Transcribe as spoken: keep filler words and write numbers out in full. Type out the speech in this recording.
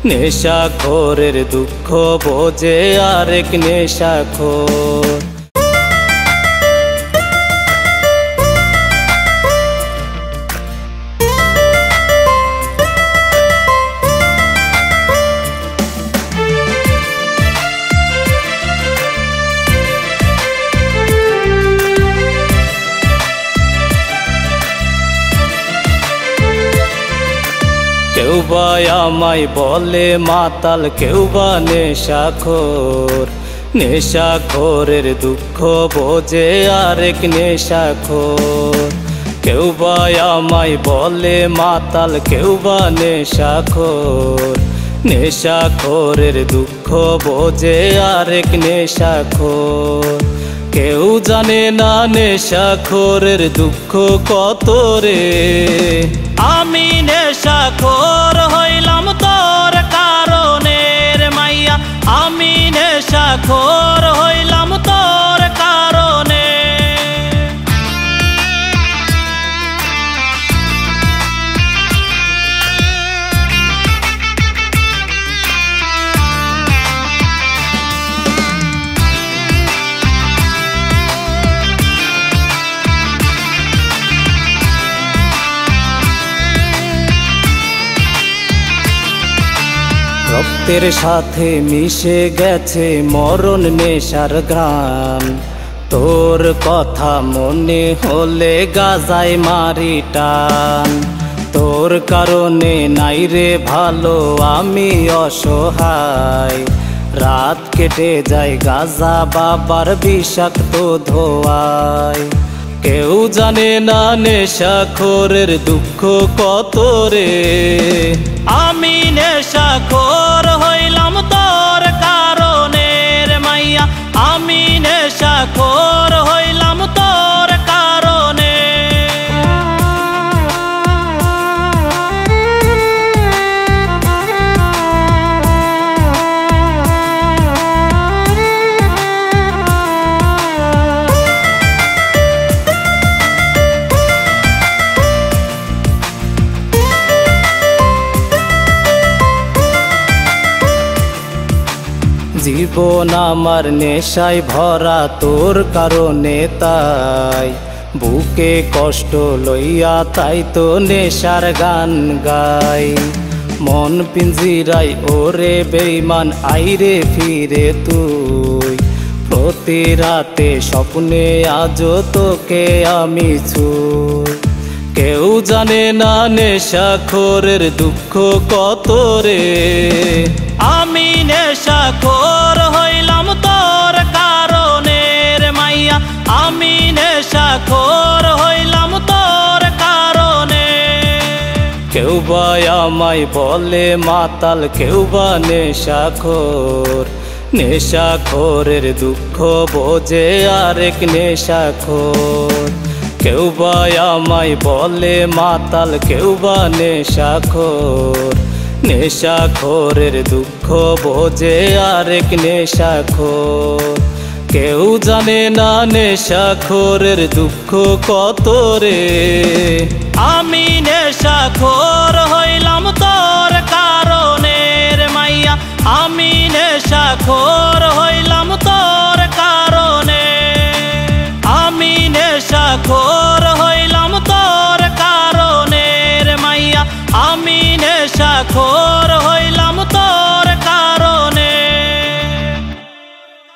নেশাখোরের দুঃখ বোঝে আরেক নেশাখোর। কেউ বা আমায় বলে মাতাল, কেউ বা নেশাখোর। নেশাখোরের দুঃখ বোঝে আরেক নেশাখোর। কেউ বা আমায় বলে মাতাল, কেউ বা নেশাখোর। নেশাখোরের দুঃখ বোঝে আরেক নেশাখোর। কেউ জানে না নেশাখোরের দুঃখ কত রে। আমি নেশাখোর হইলাম তোর কারণে রে মাইয়া, আমি নেশাখোর হইলাম তোর কারণে। রক্তের সাথে মিশে গেছে মরণ নেশার ঘ্রাণ। তোর কথা মনে হলে গাজায় মারি টান। তোর কারণে নাই রে ভালো আমি অসহায়। রাত কেটে যায় গাজা বাবার বিষাক্ত ধোয়ায়। কেউ জানে না নেশাখোরের দুঃখ কত রে। আমি নেশাখোর হইলাম তোর কারণে রে মাইয়া, আমি নেশাখোর হইলাম তোর কারণে। জীবন আমার নেশায় ভরা তোর কারণে, তাই বুকে কষ্ট লইয়া তাই তো নেশার গান গাই। মন পিঞ্জিরাই ওরে বেইমান আইরে ফিরে তুই। প্রতি রাতে স্বপ্নে আজও তোকে আমি ছুঁই। কেউ জানে না নেশাখোরের দুঃখ কত রে। আমি নেশাখোর হইলাম তোর কারণে রে মাইয়া, আমি নেশাখোর হইলাম তোর কারণে। কেউ বা আমায় বলে মাতাল, কেউ বা নেশাখোর। নেশাখোরের দুঃখ বোঝে আরেক নেশাখোর। কেউ বা আমায় বলে মাতাল, কেউ বা নেশাখোর। নেশাখোরের দুঃখ বোঝে আরেক নেশাখোর। কেউ জানে না নেশাখোরের দুঃখ কত রে। আমি নেশাখোর হইলাম তোর কারণে।